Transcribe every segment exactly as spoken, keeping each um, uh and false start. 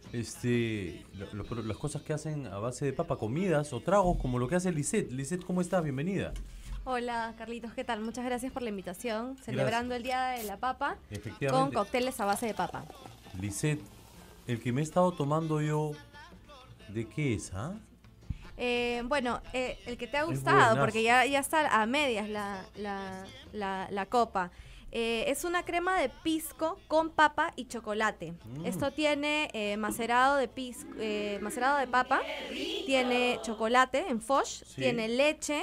este, lo- lo- las cosas que hacen a base de papa, comidas o tragos, como lo que hace Lisette. Lisette, ¿cómo estás? Bienvenida. Hola Carlitos, ¿qué tal? Muchas gracias por la invitación. Celebrando el Día de la Papa con Efectivamente, cócteles a base de papa. Lisette, el que me he estado tomando yo, ¿de qué es, ah? Eh, bueno, eh, el que te ha Es gustado, buenazo. porque ya, ya está a medias la, la, la, la copa. Eh, es una crema de pisco con papa y chocolate. Mm. Esto tiene eh, macerado de pisco, eh, macerado de papa, tiene chocolate en Foch, Sí. tiene leche,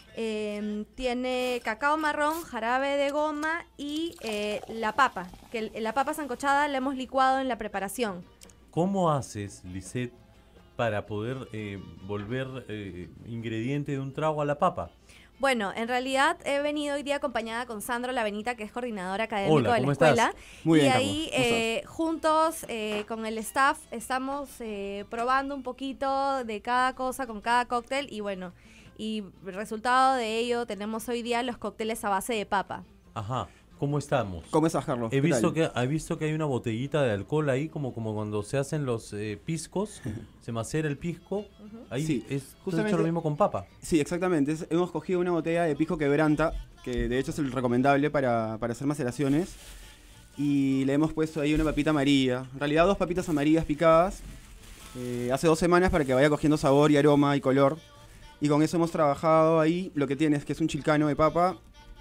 eh, tiene cacao marrón, jarabe de goma y eh, la papa. Que el- la papa sancochada la hemos licuado en la preparación. ¿Cómo haces, Lisette, para poder eh, volver eh, ingrediente de un trago a la papa? Bueno, en realidad he venido hoy día acompañada con Sandro Lavenita, que es coordinador académico Hola, de la ¿cómo escuela. estás? Muy y bien, ahí Carlos. ¿Cómo eh, juntos eh, con el staff estamos eh, probando un poquito de cada cosa con cada cóctel y bueno, y resultado de ello tenemos hoy día los cócteles a base de papa. Ajá, ¿cómo estamos? ¿Cómo estás, Carlos? He ¿Qué visto tal? que, he visto que hay una botellita de alcohol ahí, como, como cuando se hacen los eh, piscos, se macera el pisco. Ahí Sí, es justamente justamente- lo mismo con papa. Sí, exactamente. Es- hemos cogido una botella de pisco quebranta, que de hecho es el recomendable para, para hacer maceraciones. Y le hemos puesto ahí una papita amarilla. En realidad dos papitas amarillas picadas. eh, hace dos semanas para que vaya cogiendo sabor y aroma y color. Y con eso hemos trabajado ahí. Lo que tiene es que es un chilcano de papa.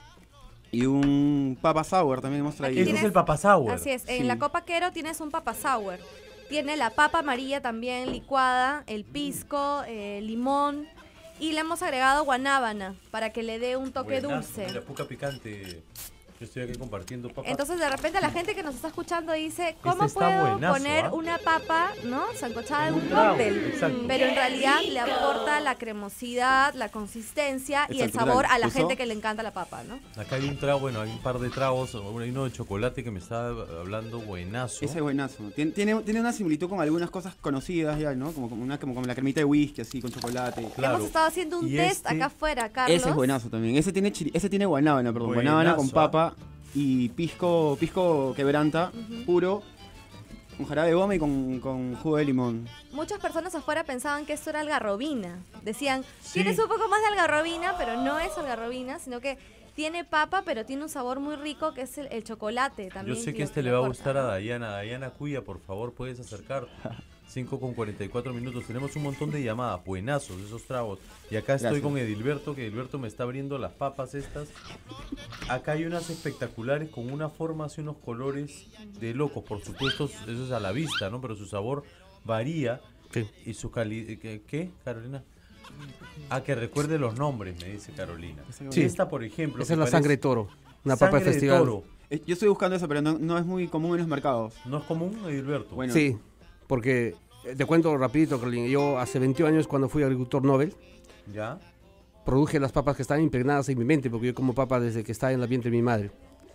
Y un papa sour también hemos traído. Ese es tienes- el papa sour. Así es, Sí. en la copa quero tienes un papa sour. Tiene la papa amarilla también licuada, el pisco, eh, limón y le hemos agregado guanábana para que le dé un toque Buenazo, dulce. Mira, poca picante. Yo estoy aquí compartiendo papa. Entonces de repente la gente que nos está escuchando dice, ¿cómo está puedo buenazo, poner ¿ah? una papa, no, sancochada en En un un trago, cóctel? exacto. Pero en realidad le aporta la cremosidad, la consistencia y el Exacto, sabor total. a la Eso- gente que le encanta la papa, ¿no? Acá hay un trago, bueno, hay un par de tragos. Hay uno de chocolate que me está hablando buenazo. Ese es buenazo. Tien- Tiene, tiene una similitud con algunas cosas conocidas ya, ¿no? Como, como, una, como, como la cremita de whisky, así, con chocolate. Claro. Hemos estado haciendo un Y test este- acá afuera, Carlos. Ese es buenazo también. Ese tiene, chili- ese tiene guanábana, perdón. Buenazo, Guanábana con ¿ah? papa y pisco, pisco quebranta, Ujú. puro, con jarabe de goma y con, con jugo de limón. Muchas personas afuera pensaban que esto era algarrobina. Decían, Sí. tienes un poco más de algarrobina, pero no es algarrobina, sino que tiene papa, pero tiene un sabor muy rico que es el, el chocolate también. Yo sé que lo este lo le va a aporta, gustar a ¿no? Dayana. Dayana Cuya, por favor, puedes acercar. cinco con cuarenta y cuatro minutos. Tenemos un montón de llamadas, buenazos esos tragos. Y acá estoy Gracias. con Edilberto, que Edilberto me está abriendo las papas estas. Acá hay unas espectaculares con unas formas y unos colores de locos. Por supuesto, eso es a la vista, ¿no? Pero su sabor varía. Sí. Y su calidad... ¿Qué, ¿Qué, Carolina? Ah, que recuerde los nombres, me dice Carolina. Sí. Esta, por ejemplo. Esa que es la parece- sangre de toro, una papa Sangre de festival. toro. Eh, Yo estoy buscando eso, pero no, no es muy común en los mercados. ¿No es común, Edilberto? Bueno, Sí, porque eh, te cuento rapidito, Carolina. Yo hace veintiún años, cuando fui agricultor Nobel, ¿Ya? produje las papas que estaban impregnadas en mi mente, porque yo como papa desde que estaba en el vientre de mi madre.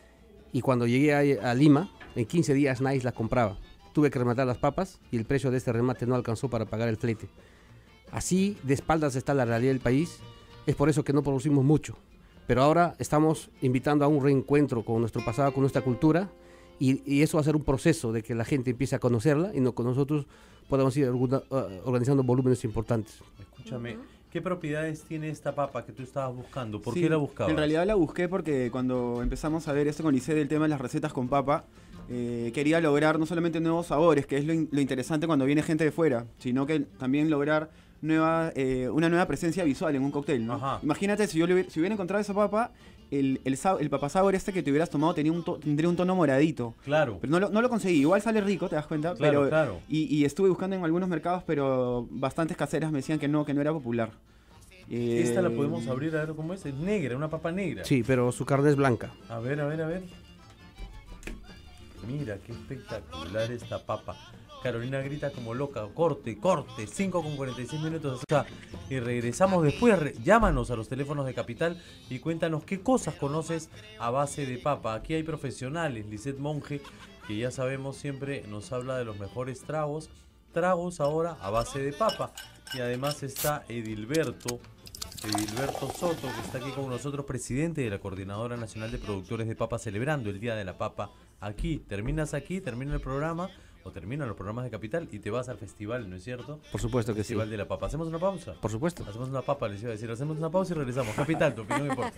Y cuando llegué a, a Lima, en quince días nadie las compraba. Tuve que rematar las papas y el precio de este remate no alcanzó para pagar el flete. Así de espaldas está la realidad del país. Es por eso que no producimos mucho. Pero ahora estamos invitando a un reencuentro con nuestro pasado, con nuestra cultura. Y, y eso va a ser un proceso de que la gente empiece a conocerla y no, con nosotros podamos ir organi- uh, organizando volúmenes importantes. Escúchame, ¿qué propiedades tiene esta papa que tú estabas buscando? ¿Por sí, qué la buscabas? En realidad la busqué porque cuando empezamos a ver esto con Lisset, el tema de las recetas con papa, eh, quería lograr no solamente nuevos sabores, que es lo, in- lo interesante cuando viene gente de fuera, sino que también lograr nueva, eh, una nueva presencia visual en un cóctel, ¿no? Ajá. Imagínate si yo le hubiera, si hubiera encontrado esa papa, el, el, sa- el papa sour este que te hubieras tomado tenía un to- tendría un tono moradito. Claro, Pero no lo, no lo conseguí, igual sale rico, te das cuenta. claro, pero, claro. Y, y estuve buscando en algunos mercados, pero bastantes caseras me decían que no, que no era popular. Eh, Esta la podemos abrir a ver cómo es. Es negra, una papa negra. Sí, pero su carne es blanca. A ver, a ver, a ver. Mira, qué espectacular esta papa. Carolina grita como loca. Corte, corte. cinco con cuarenta y seis minutos. O sea, y regresamos después. Re- llámanos a los teléfonos de Capital y cuéntanos qué cosas conoces a base de papa. Aquí hay profesionales. Lisette Monge, que ya sabemos siempre nos habla de los mejores tragos. Tragos ahora a base de papa. Y además está Edilberto. Edilberto Soto, que está aquí con nosotros, presidente de la Coordinadora Nacional de Productores de Papa, celebrando el Día de la Papa aquí. Terminas aquí, termina el programa, o terminan los programas de Capital y te vas al festival, ¿no es cierto? Por supuesto que sí. Festival de la Papa. ¿Hacemos una pausa? Por supuesto. Hacemos una papa, les iba a decir. Hacemos una pausa y regresamos. Capital, tu opinión importa.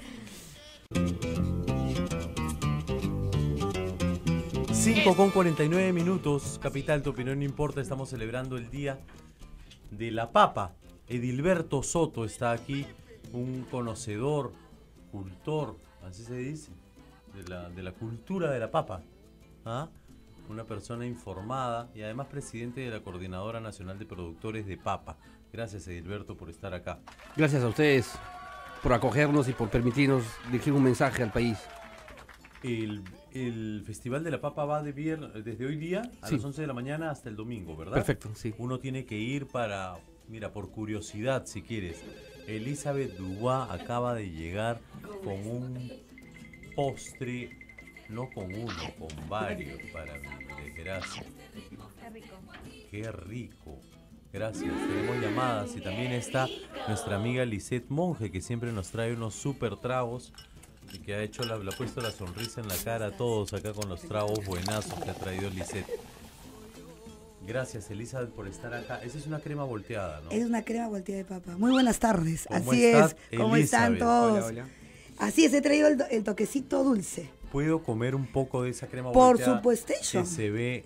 cinco con cuarenta y nueve minutos. Capital, tu opinión no importa. Estamos celebrando el Día de la Papa. Edilberto Soto está aquí, un conocedor, cultor, así se dice, de la, de la cultura de la papa. ¿Ah? Una persona informada y además presidente de la Coordinadora Nacional de Productores de Papa. Gracias, Edilberto, por estar acá. Gracias a ustedes por acogernos y por permitirnos dirigir un mensaje al país. El, el Festival de la Papa va de vier, desde hoy día a Sí. las once de la mañana hasta el domingo, ¿verdad? Perfecto, sí. Uno tiene que ir para, mira, por curiosidad, si quieres. Elizabeth Dubois acaba de llegar con un postre, no con uno, con varios para mí. Gracias. Qué rico. Qué rico. Gracias. Tenemos llamadas y también está nuestra amiga Lisette Monge, que siempre nos trae unos super tragos y que ha hecho la, le ha puesto la sonrisa en la cara a todos acá con los tragos buenazos que ha traído Lisette. Gracias, Elizabeth, por estar acá. Esa es una crema volteada, ¿no? Es una crema volteada de papa. Muy buenas tardes. ¿Cómo Así estás, es. ¿Cómo están Elizabeth? todos? Hola, hola. Así es, he traído el, el toquecito dulce. ¿Puedo comer un poco de esa crema Por volteada? supuestation. Que se ve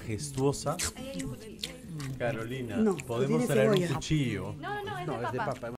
majestuosa. Carolina, No, podemos tiene traer un cebolla. cuchillo. No, no, es No, de es de papa. papa.